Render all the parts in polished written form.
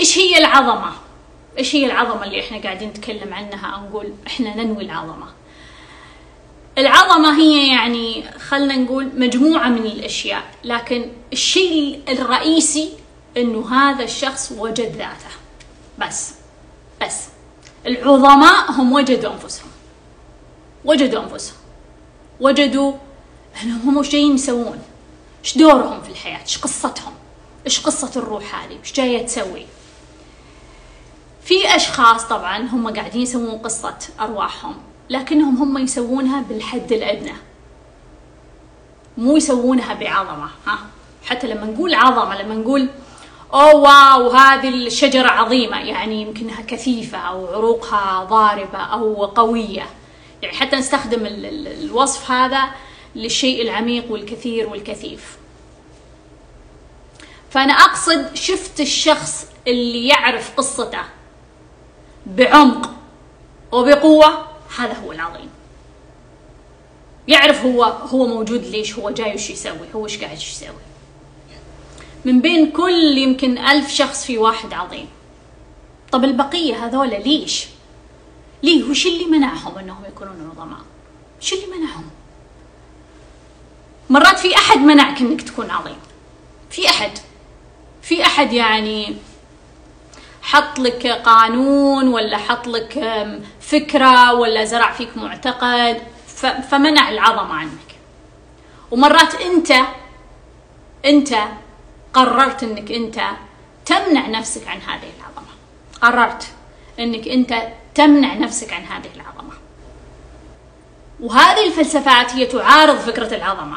إيش هي العظمة؟ إيش هي العظمة اللي إحنا قاعدين نتكلم عنها أو نقول إحنا ننوي العظمة؟ العظمة هي يعني خلنا نقول مجموعة من الأشياء، لكن الشيء الرئيسي إنه هذا الشخص وجد ذاته. بس العظماء هم وجدوا أنفسهم، وجدوا أنهم هم جايين يسوون، إيش دورهم في الحياة، إيش قصتهم، إيش قصة الروح هذه، إيش جاية تسوي. في أشخاص طبعا هم قاعدين يسوون قصة أرواحهم، لكنهم هم يسوونها بالحد الأدنى، مو يسوونها بعظمة. حتى لما نقول عظمة، لما نقول أوه واو هذه الشجرة عظيمة، يعني يمكنها كثيفة أو عروقها ضاربة أو قوية، يعني حتى نستخدم الوصف هذا للشيء العميق والكثير والكثيف. فأنا أقصد شفت الشخص اللي يعرف قصته بعمق وبقوة، هذا هو العظيم. يعرف هو موجود ليش، هو جاي وش يسوي، هو ايش قاعد يسوي. من بين كل يمكن 1000 شخص في واحد عظيم. طب البقية هذولا ليش؟ ليه؟ وش اللي منعهم انهم يكونون عظماء؟ وش اللي منعهم؟ مرات في أحد منعك انك تكون عظيم، في أحد يعني حط لك قانون ولا حط لك فكرة ولا زرع فيك معتقد فمنع العظمة عنك. ومرات انت قررت انك انت تمنع نفسك عن هذه العظمة، قررت انك انت تمنع نفسك عن هذه العظمة. وهذه الفلسفات هي تعارض فكرة العظمة،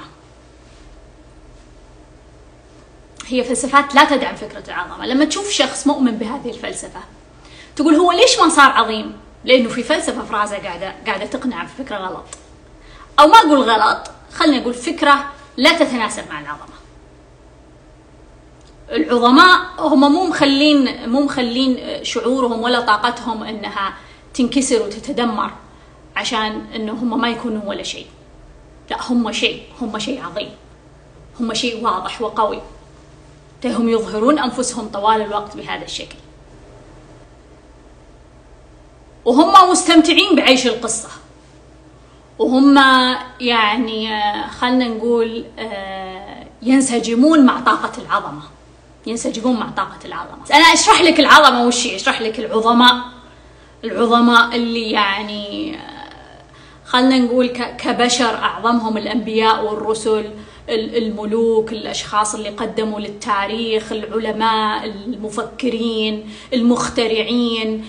هي فلسفات لا تدعم فكرة العظمة. لما تشوف شخص مؤمن بهذه الفلسفة تقول هو ليش ما صار عظيم؟ لأنه في فلسفة في راسه قاعدة تقنع بفكرة غلط، أو ما أقول غلط، خلني أقول فكرة لا تتناسب مع العظمة. العظماء هم مو مخلين شعورهم ولا طاقتهم أنها تنكسر وتتدمر عشان أنه هم ما يكونوا ولا شيء. لا، هم شيء عظيم، هم شيء واضح وقوي، هم يظهرون أنفسهم طوال الوقت بهذا الشكل، وهم مستمتعين بعيش القصة، وهم يعني خلنا نقول ينسجمون مع طاقة العظمة. أنا أشرح لك العظمة وش هي، أشرح لك العظماء اللي يعني خلنا نقول كبشر أعظمهم الأنبياء والرسل، الملوك، الأشخاص اللي قدموا للتاريخ، العلماء، المفكرين، المخترعين،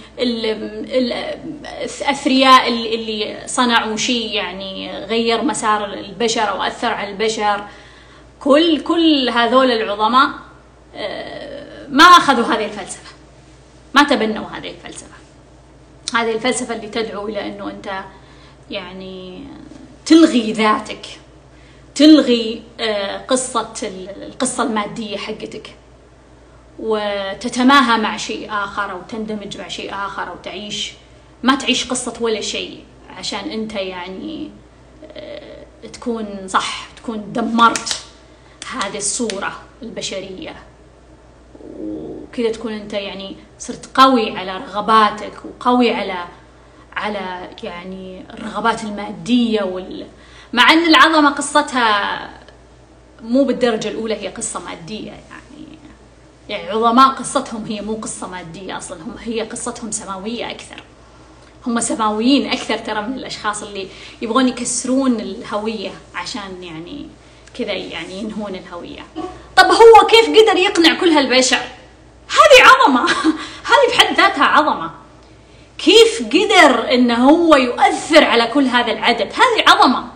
الأثرياء اللي صنعوا شيء يعني غير مسار البشر أو أثر على البشر. كل هذول العظماء ما أخذوا هذه الفلسفة، ما تبنوا هذه الفلسفة اللي تدعو إلى أنه أنت يعني تلغي ذاتك، تلغي القصة المادية حقتك، وتتماهى مع شيء آخر أو تندمج مع شيء آخر أو ما تعيش قصة ولا شيء عشان أنت يعني تكون دمرت هذه الصورة البشرية، وكذا تكون أنت يعني صرت قوي على رغباتك وقوي على يعني الرغبات المادية مع أن العظمة قصتها مو بالدرجة الأولى هي قصة مادية، يعني عظماء قصتهم هي مو قصة مادية أصلا، هي قصتهم سماوية أكثر، هم سماويين أكثر ترى من الأشخاص اللي يبغون يكسرون الهوية عشان يعني كذا يعني ينهون الهوية. طب هو كيف قدر يقنع كل هالبشر؟ هذه عظمة، هذه بحد ذاتها عظمة. كيف قدر إنه هو يؤثر على كل هذا العدد؟ هذه عظمة.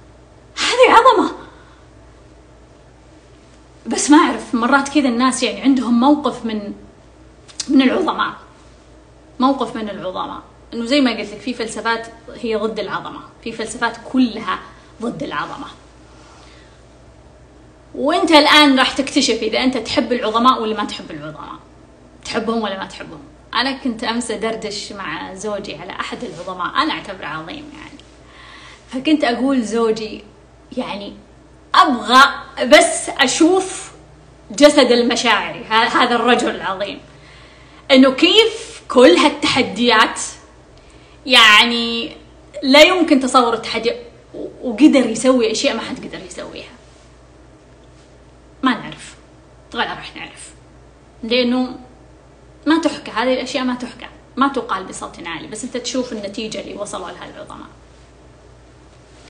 بس ما أعرف، مرات كذا الناس يعني عندهم موقف من العظماء، إنه زي ما قلت لك في فلسفات هي ضد العظمة، في فلسفات كلها ضد العظمة. وأنت الآن راح تكتشف إذا أنت تحب العظماء ولا ما تحب العظماء، تحبهم ولا ما تحبهم. أنا كنت أمس أدردش مع زوجي على أحد العظماء أنا أعتبره عظيم يعني، فكنت أقول زوجي يعني أبغى بس أشوف جسد المشاعري هذا الرجل العظيم، انه كيف كل هالتحديات، يعني لا يمكن تصور التحدي، وقدر يسوي اشياء ما حد قدر يسويها. ما نعرف، ولا راح نعرف، لانه ما تحكى هذه الاشياء، ما تحكى، ما تقال بصوت عالي، بس انت تشوف النتيجة اللي وصلوا لها العظماء.